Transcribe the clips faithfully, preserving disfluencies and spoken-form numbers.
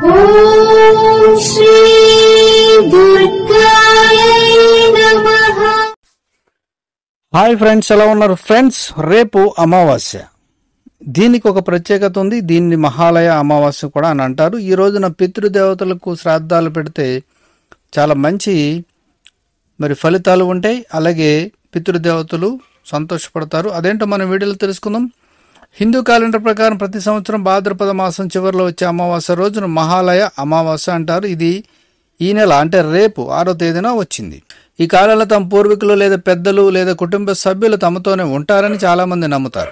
ఓం శ్రీ దుర్గాయ నమః. Hi friends, ఎలా ఉన్నారు ఫ్రెండ్స్? రేపు అమావాస్య. దీనికి ఒక ప్రత్యేకత ఉంది. దీన్ని మహాలయ అమావాస్య కూడా అని అంటారు. ఈ రోజున పితృదేవతలకు శ్రాద్ధాలు పెడితే చాలా మంచి మరి ఫలితాలు ఉంటాయి. అలాగే పితృదేవతలు సంతోషపడతారు. అదేంటో మనం వీడియోలో తెలుసుకుందాం. హిందూ క్యాలెండర్ ప్రకారం ప్రతి సంవత్సరం భాద్రపద మాసం చివరిలో వచ్చే అమావాస్య రోజున మహాలయ అమావాస్య అంటారు. ఇది ఈ నెల అంటే రేపు ఆరో తేదీన వచ్చింది. ఈ కాలంలో తమ పూర్వీకులు లేదా పెద్దలు లేదా కుటుంబ సభ్యులు తమతోనే ఉంటారని చాలామంది నమ్ముతారు.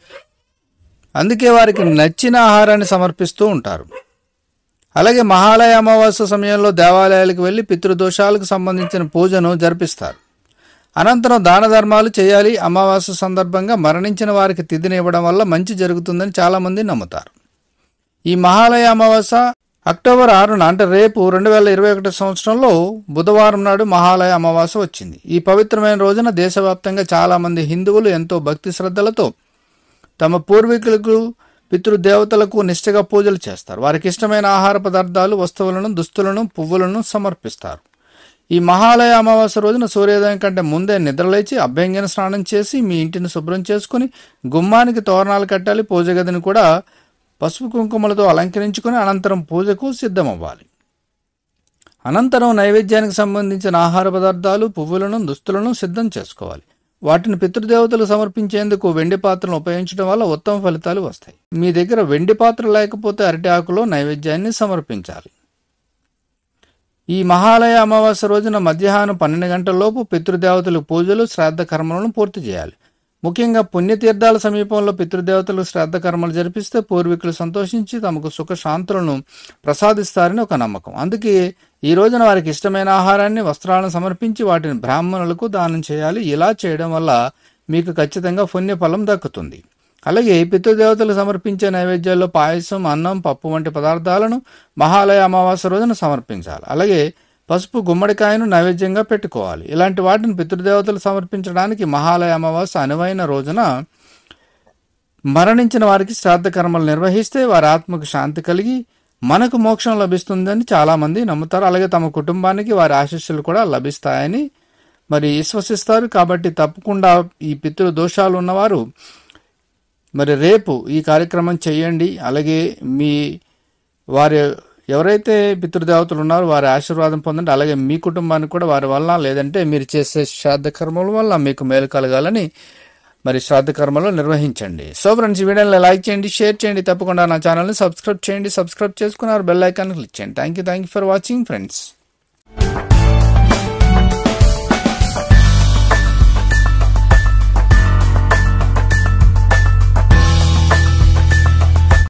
అందుకే వారికి నచ్చిన ఆహారాన్ని సమర్పిస్తూ ఉంటారు. అలాగే మహాలయ అమావాస్య సమయంలో దేవాలయాలకు వెళ్లి పితృదోషాలకు సంబంధించిన పూజను జరిపిస్తారు. అనంతరం దాన ధర్మాలు చేయాలి. అమావాస్య సందర్భంగా మరణించిన వారికి తిథిని ఇవ్వడం వల్ల మంచి జరుగుతుందని చాలామంది నమ్ముతారు. ఈ మహాలయ అమావాస్య అక్టోబర్ ఆరున అంటే రేపు రెండు వేల ఇరవై ఒకటి సంవత్సరంలో బుధవారం నాడు మహాలయ అమావాస్య వచ్చింది. ఈ పవిత్రమైన రోజున దేశవ్యాప్తంగా చాలామంది హిందువులు ఎంతో భక్తి శ్రద్ధలతో తమ పూర్వీకులకు పితృదేవతలకు నిష్ఠగా పూజలు చేస్తారు. వారికి ఇష్టమైన ఆహార పదార్థాలు, వస్తువులను, దుస్తులను, పువ్వులను సమర్పిస్తారు. ఈ మహాలయ అమావాస్య రోజున సూర్యోదయం కంటే ముందే నిద్రలేచి అభ్యంగన స్నానం చేసి మీ ఇంటిని శుభ్రం చేసుకుని గుమ్మానికి తోరణాలు కట్టాలి. పూజ గదిని కూడా పసుపు కుంకుమలతో అలంకరించుకుని అనంతరం పూజకు సిద్ధమవ్వాలి. అనంతరం నైవేద్యానికి సంబంధించిన ఆహార పదార్థాలు, పువ్వులను, దుస్తులను సిద్ధం చేసుకోవాలి. వాటిని పితృదేవతలు సమర్పించేందుకు వెండి పాత్రలను ఉపయోగించడం వల్ల ఉత్తమ ఫలితాలు వస్తాయి. మీ దగ్గర వెండి పాత్ర లేకపోతే అరటి ఆకులో నైవేద్యాన్ని సమర్పించాలి. ఈ మహాలయ అమావాస్య రోజున మధ్యాహ్నం పన్నెండు గంటల లోపు పితృదేవతలకు పూజలు, శ్రాద్ధ కర్మలను పూర్తి చేయాలి. ముఖ్యంగా పుణ్యతీర్థాల సమీపంలో పితృదేవతలు శ్రాద్ధ కర్మలు జరిపిస్తే పూర్వీకులు సంతోషించి తమకు సుఖ శాంతులను ప్రసాదిస్తారని ఒక నమ్మకం. అందుకే ఈ రోజున వారికి ఇష్టమైన ఆహారాన్ని, వస్త్రాలను సమర్పించి వాటిని బ్రాహ్మణులకు దానం చేయాలి. ఇలా చేయడం వల్ల మీకు ఖచ్చితంగా పుణ్యఫలం దక్కుతుంది. అలాగే పితృదేవతలు సమర్పించే నైవేద్యాల్లో పాయసం, అన్నం, పప్పు వంటి పదార్థాలను మహాలయ అమావాస్య రోజున సమర్పించాలి. అలాగే పసుపు గుమ్మడికాయను నైవేద్యంగా పెట్టుకోవాలి. ఇలాంటి వాటిని పితృదేవతలు సమర్పించడానికి మహాలయ అమావాస్య అనువైన రోజున మరణించిన వారికి శ్రాద్ధ కర్మలు నిర్వహిస్తే వారి ఆత్మకు శాంతి కలిగి మనకు మోక్షం లభిస్తుందని చాలామంది నమ్ముతారు. అలాగే తమ కుటుంబానికి వారి ఆశీస్సులు కూడా లభిస్తాయని మరి విశ్వసిస్తారు. కాబట్టి తప్పకుండా ఈ పితృ దోషాలు ఉన్నవారు మరి రేపు ఈ కార్యక్రమం చేయండి. అలాగే మీ వారి ఎవరైతే పితృదేవతలు ఉన్నారో వారి ఆశీర్వాదం పొందండి. అలాగే మీ కుటుంబానికి కూడా వారి వల్ల లేదంటే మీరు చేసే శ్రాద్ధ కర్మల వల్ల మీకు మేలు కలగాలని మరి శ్రాద్ధ కర్మలు నిర్వహించండి. సో ఫ్రెండ్స్, ఈ వీడియోని లైక్ చేయండి, షేర్ చేయండి. తప్పకుండా నా ఛానల్ని సబ్స్క్రైబ్ చేయండి. సబ్స్క్రైబ్ చేసుకున్నారు బెల్ ఐకాన్ క్లిక్ చేయండి. Thank you thank you for watching friends.